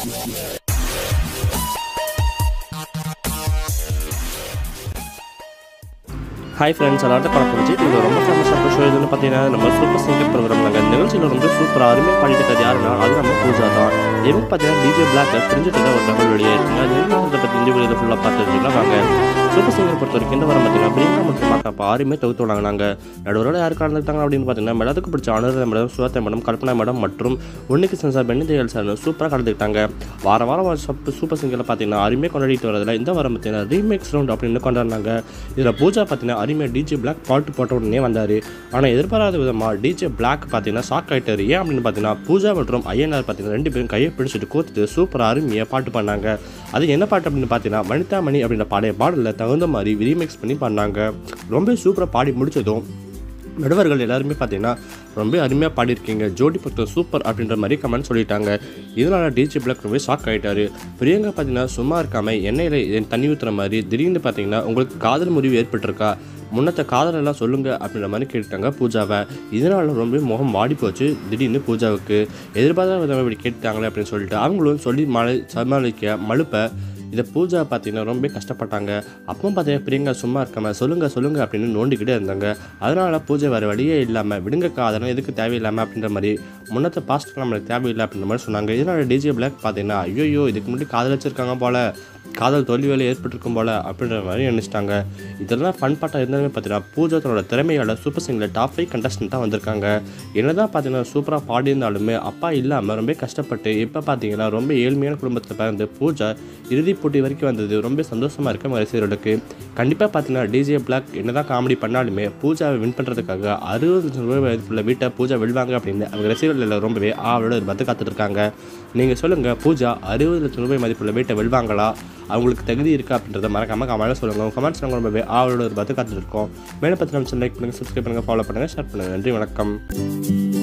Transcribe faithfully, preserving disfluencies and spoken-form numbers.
Hi friends, எல்லாரும் படம் பிடிச்சி இது ரொம்ப ஃபேமஸான ஷோ. இதுன்னு பார்த்தீங்கன்னா நம்ம சூப்பர் சிங்கர் ப்ரோக்ராம். நாங்கள் நிகழ்ச்சியில் ரொம்ப சூப்பராக அருமையாக பாடிட்டு இருக்கிறது யாருன்னா அது நம்ம பூஜா தான். இவங்க பார்த்தீங்கன்னா டிஜே பிளாக் தெரிஞ்சுட்டு தான் ஒரு தகவல் வெளியே இருக்குங்க. அது என்ன பற்றி இந்த வீடியோவில் ஃபுல்லாக பார்த்துருக்கீங்களா? வாங்க. சூப்பர் சிங்கர் பொறுத்த வரைக்கும் இந்த வாரம் பார்த்தீங்கன்னா பிரியங்கா மற்றும் மாக்காப்பா ஆறுமே தொகுத்து விடாங்க. நாங்கள் நடுவரோட யார் கலந்துட்டாங்க அப்படின்னு பார்த்தீங்கன்னா மேடத்துக்கு பிடிச்ச Anuradha madam, Swatha madam, Kalpana madam மற்றும் ஒன்றுக்கு சென்சார் பெண்ணிதேல் சார் சூப்பராக கலந்துக்கிட்டாங்க. வாரம் வாரம் சூப்பர் சிங்கரில் பார்த்தீங்கன்னா அருமையாக கொண்டாடிட்டு வரதில்ல இந்த வாரம் பார்த்தீங்கன்னா ரீமேக்ஸ் ரவுண்ட் அப்படின்னு கொண்டாடினாங்க. இதில் பூஜா பார்த்தீங்கன்னா அருமையாக டிஜே பிளாக் பாட்டு போட்ட உடனே வந்தார். ஆனால் எதிர்பாராத விதமாக டிஜே பிளாக் பார்த்தீங்கன்னா ஷாக் ஆகிட்டார். ஏன் அப்படின்னு பார்த்தீங்கன்னா பூஜா மற்றும் ஐயனார் பார்த்தீங்கன்னா ரெண்டு பேரும் கையை பிடிச்சிட்டு கோத்துட்டு சூப்பராக அருமையாக பாட்டு பண்ணாங்க. அது என்ன பாட்டு அப்படின்னு பார்த்தீங்கன்னா வனிதா மணி அப்படின்ற பாடைய பாடலில் தகுந்த மாதிரி ரீமிக்ஸ் பண்ணி பண்ணாங்க. ரொம்ப சூப்பராக பாடி முடிச்சதும் நடுவர்கள் எல்லாருமே பார்த்தீங்கன்னா ரொம்ப அருமையாக பாடியிருக்கீங்க, ஜோடி பக்கம் சூப்பர் அப்படின்ற மாதிரி கமெண்ட் சொல்லிட்டாங்க. இதனால் டிஜே பிளாக் ரொம்ப ஷாக் ஆகிட்டார். பிரியங்கா பார்த்தீங்கன்னா சும்மா இருக்காமல் எண்ணெயில் தண்ணி ஊற்றுற மாதிரி திடீர்னு பார்த்தீங்கன்னா உங்களுக்கு காதல் முறிவு ஏற்பட்டிருக்கா, முன்னத்தை காதலெல்லாம் சொல்லுங்கள் அப்படின்ற மாதிரி கேட்டாங்க பூஜாவை. இதனால் ரொம்ப முகம் வாடி போச்சு திடீர்னு பூஜாவுக்கு. எதிர்பார்த்த விதமாக இப்படி கேட்டாங்களே அப்படின்னு சொல்லிட்டு அவங்களும் சொல்லி மழை சமாளிக்க மழுப்ப இதை பூஜா பார்த்தீங்கன்னா ரொம்ப கஷ்டப்பட்டாங்க. அப்போ பார்த்தீங்கன்னா பிரியங்கா சும்மா இருக்காமல் சொல்லுங்கள் சொல்லுங்கள் அப்படின்னு நோண்டிக்கிட்டே இருந்தாங்க. அதனால் பூஜை வேறு வழியே இல்லாமல் விடுங்கக்கா அதெல்லாம் எதுக்கு தேவையில்லாமல் அப்படின்ற மாதிரி முன்னத்தை பாஸ்ட்டுக்கு நம்மளுக்கு தேவையில்லை அப்படின்ற மாதிரி சொன்னாங்க. இதனால் டிஜே பிளாக் பார்த்தீங்கன்னா ஐயோ இதுக்கு முன்னாடி காதல் வச்சுருக்காங்க போல், காதல் தோல்வி வேலை ஏற்பட்டிருக்கும் போல் அப்படின்ற மாதிரி நினச்சிட்டாங்க. இதெல்லாம் ஃபன் பாட்டாக இருந்தாலுமே பார்த்தீங்கன்னா பூஜா தன்னோட திறமையால் சூப்பர் சிங்கரில் டாப் ஃபைவ் கண்டஸ்டண்ட்டாக வந்திருக்காங்க. என்ன தான் பார்த்தீங்கன்னா சூப்பராக பாடியிருந்தாலுமே அப்பா இல்லாமல் ரொம்ப கஷ்டப்பட்டு இப்போ பார்த்தீங்கன்னா ரொம்ப ஏழ்மையான குடும்பத்தில் பிறந்து பூஜா இறுதி போட்டி வரைக்கும் வந்தது ரொம்ப சந்தோஷமாக இருக்க ரசிகர்களுக்கு. கண்டிப்பாக பார்த்தீங்கன்னா டிஜே பிளாக் என்ன தான் காமெடி பண்ணாலுமே பூஜாவை வின் பண்ணுறதுக்காக அறுபது லட்சம் ரூபாய் மதிப்புள்ள வீட்டை பூஜா வெல்வாங்க அப்படின்னு அவங்க ரசிகர்கள் எல்லாம் ரொம்பவே ஆவலோட பார்த்து காத்துட்ருக்காங்க. நீங்கள் சொல்லுங்கள், பூஜா அறுபது லட்சம் ரூபாய் மதிப்புள்ள வீட்டை வெல்வாங்களா, அவங்களுக்கு தகுதி இருக்கா அப்படின்றத மறக்காமல் கமெண்ட் சொல்லுங்கள். உங்கள் கமெண்ட்ஸ் நாங்கள் ரொம்பவே ஆவலோட பார்த்து காத்துட்ருக்கோம். மேலே பற்றி நம்ம லைக் பண்ணுங்கள், சப்ஸ்கிரைப் பண்ணுங்கள், ஃபாலோ பண்ணுங்கள், ஷேர் பண்ணுங்கள். நன்றி, வணக்கம்.